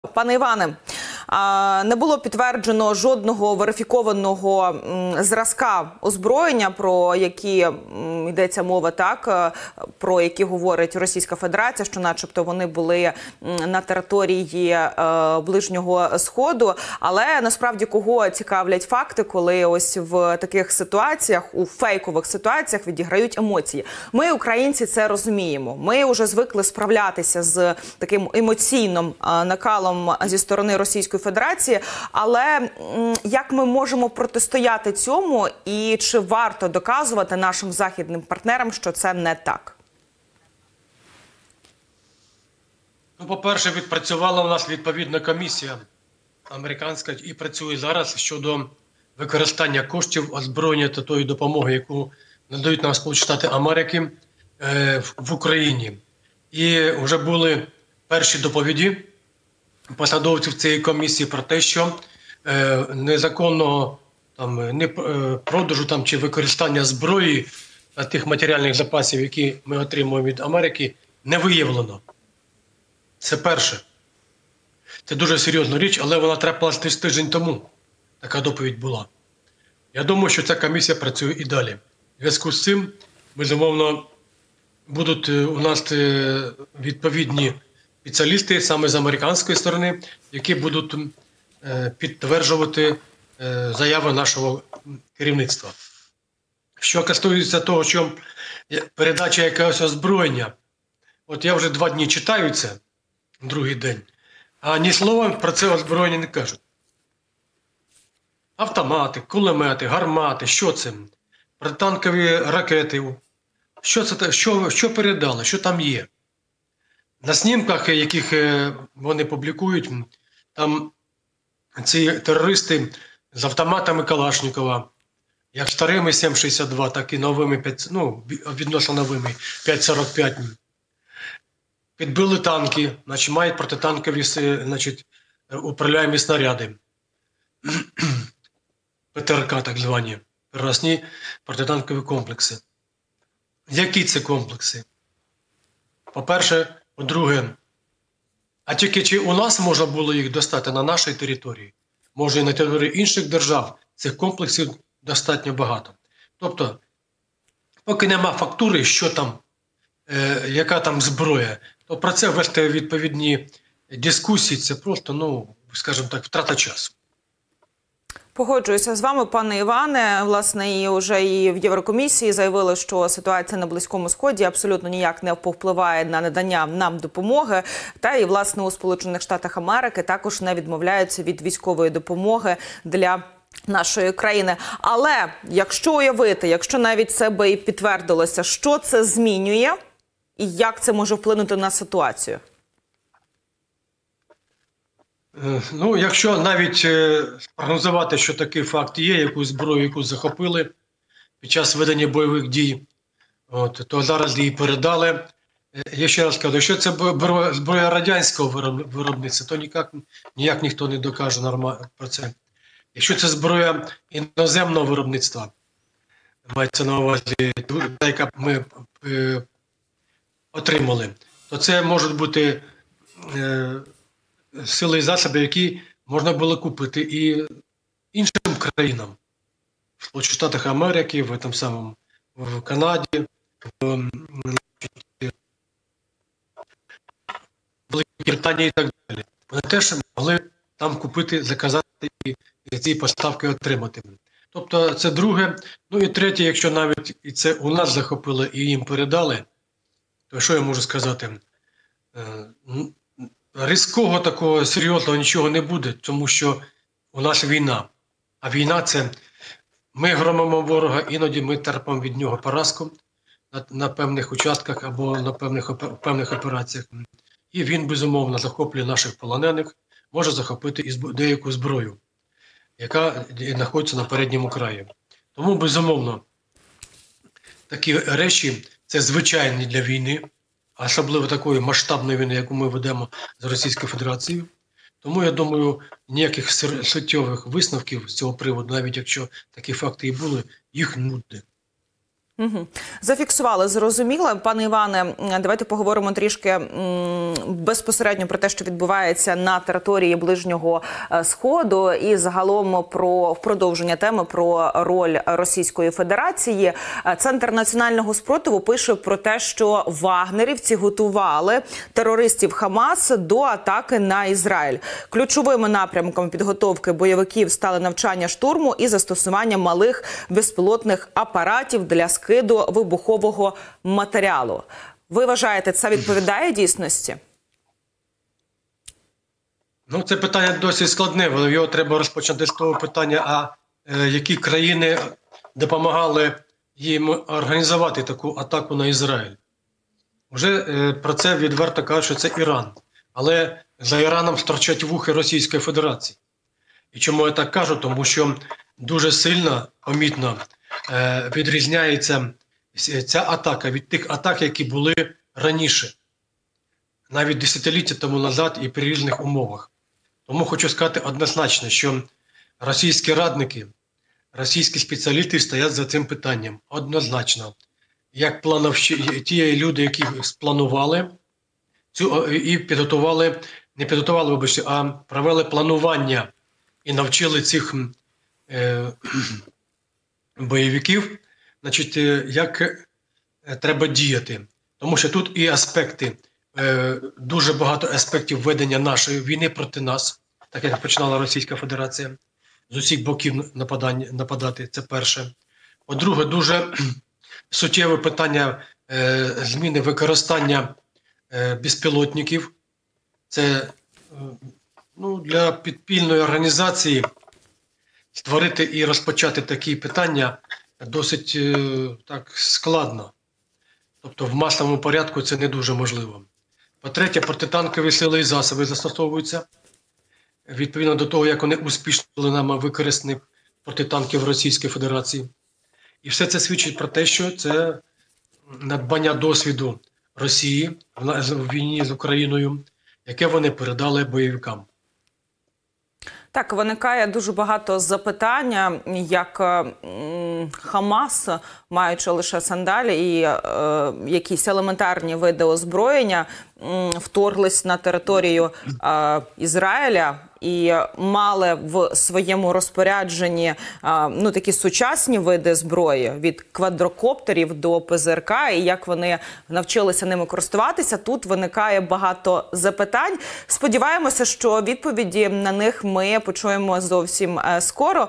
Пане Іване, не було підтверджено жодного верифікованого зразка озброєння, про які йдеться мова, про які говорить Російська Федерація, що начебто вони були на території Ближнього Сходу. Але насправді кого цікавлять факти, коли ось в таких ситуаціях, у фейкових ситуаціях відіграють емоції? Ми, українці, це розуміємо. Ми вже звикли справлятися з таким емоційним накалом зі сторони Російської Федерації, але як ми можемо протистояти цьому і чи варто доказувати нашим західним партнерам, що це не так? Ну, по-перше, відпрацювала у нас відповідна комісія американська і працює зараз щодо використання коштів, озброєння та тої допомоги, яку надають нам Сполучені Штати Америки в Україні. І вже були перші доповіді посадовців цієї комісії про те, що незаконного продажу чи використання зброї та тих матеріальних запасів, які ми отримуємо від Америки, не виявлено. Це перше. Це дуже серйозна річ, але вона трапилась десь тиждень тому. Така доповідь була. Я думаю, що ця комісія працює і далі. В зв'язку з цим, безумовно, будуть у нас відповідні спеціалісти саме з американської сторони, які будуть підтверджувати заяви нашого керівництва. Що стосується того, що передача якогось озброєння, от я вже 2 дні читаю це, другий день, а ні слова про це озброєння не кажуть. Автомати, кулемети, гармати, що це? Протитанкові ракети. Що це, що передали, що там є? На снімках, яких вони публікують, там ці терористи з автоматами Калашникова, як старими 7,62, так і новими, відносно новими 5,45. Підбили танки, мають протитанкові, управляємі снаряди. ПТРК, так звані, переносні протитанкові комплекси. Які це комплекси? По-перше, по-друге, а тільки чи у нас можна було їх достати на нашій території? Може і на території інших держав цих комплексів достатньо багато. Тобто, поки нема фактури, що там, яка там зброя, то про це вести відповідні дискусії, це просто, скажімо так, втрата часу. Погоджуюся з вами, пане Іване. Власне, і вже і в Єврокомісії заявили, що ситуація на Близькому Сході абсолютно ніяк не повпливає на надання нам допомоги. Та і, власне, у Сполучених Штатах Америки також не відмовляються від військової допомоги для нашої країни. Але, якщо уявити, якщо навіть це би і підтвердилося, що це змінює і як це може вплинути на ситуацію? Якщо навіть спрогнозувати, що такий факт є, якусь зброю, яку захопили під час ведення бойових дій, то зараз її передали. Я ще раз кажу, якщо це зброя радянського виробництва, то ніяк ніхто не докаже нормально про це. Якщо це зброя іноземного виробництва, мається на увазі, яка ми отримали, то це можуть бути сили і засоби, які можна було купити і іншим країнам. В Сполучених Штатах Америки, в Канаді, в Великій Британії і так далі. Вони теж могли там купити, заказати і ці поставки отримати. Тобто це друге. І третє, якщо навіть і це у нас захопили і їм передали, то що я можу сказати? Різкого такого серйозного нічого не буде, тому що у нас війна. А війна – це ми громимо ворога, іноді ми терпимо від нього поразку на певних участках або на певних операціях. І він, безумовно, захоплює наших полонених, може захопити і деяку зброю, яка знаходиться на передньому краї. Тому, безумовно, такі речі – це звичайні для війни, особливо такої масштабної війни, яку ми ведемо з Російською Федерацією. Тому, я думаю, ніяких суттєвих висновків з цього приводу, навіть якщо такі факти і були, їх не буде. Зафіксували, зрозуміло. Пане Іване, давайте поговоримо трішки безпосередньо про те, що відбувається на території Ближнього Сходу і загалом про продовження теми про роль Російської Федерації. Центр національного спротиву пише про те, що вагнерівці готували терористів Хамас до атаки на Ізраїль. Ключовими напрямками підготовки бойовиків стали навчання штурму і застосування малих безпілотних апаратів для скиду вибухового матеріалу. Ви вважаєте, це відповідає дійсності? Ну, це питання досить складне, але його треба розпочати з того питання, а які країни допомагали їм організувати таку атаку на Ізраїль. Вже про це відверто кажуть, що це Іран. Але за Іраном стирчать вухи Російської Федерації. І чому я так кажу? Тому що дуже сильно, помітно, відрізняється ця атака від тих атак, які були раніше, навіть десятиліття тому назад і при різних умовах. Тому хочу сказати однозначно, що російські радники, російські спеціалісти стоять за цим питанням. Однозначно. Як ті люди, які спланували і підготували, не підготували, вибачте, а провели планування і навчили цих бойовиків, значить, як треба діяти. Тому що тут і аспекти, дуже багато аспектів ведення нашої війни проти нас, так як починала Російська Федерація, з усіх боків нападати, це перше. По-друге, дуже суттєве питання зміни використання безпілотників. Це для підпільної організації створити і розпочати такі питання досить так складно. Тобто в масовому порядку це не дуже можливо. По-третє, протитанкові сили і засоби застосовуються. Відповідно до того, як вони успішно були нами використані проти танків Російської Федерації. І все це свідчить про те, що це надбання досвіду Росії в війні з Україною, яке вони передали бойовикам. Так, виникає дуже багато запитання, як Хамас, маючи лише сандалі і якісь елементарні види озброєння, вторглись на територію Ізраїля і мали в своєму розпорядженні такі сучасні види зброї, від квадрокоптерів до ПЗРК, і як вони навчилися ними користуватися. Тут виникає багато запитань. Сподіваємося, що відповіді на них ми почуємо зовсім скоро.